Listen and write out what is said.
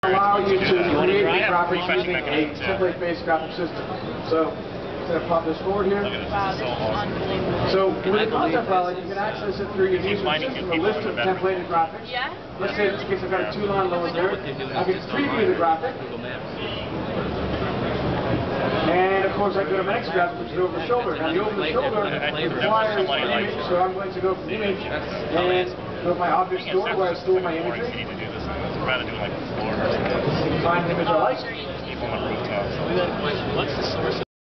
allow you to create graphics using a template-based graphic system. So, I'm going to pop this forward here. So, with the content file, you can access it through your user system, a list of templated graphics. Let's say in this case I've got a 2-line lower there. I can preview the graphic. And of course I go to my next graphic, which is over the shoulder. Now the over the shoulder requires an image, so I'm going to go from image and go to my object store where I store my imagery. Find an image I like. What's the source of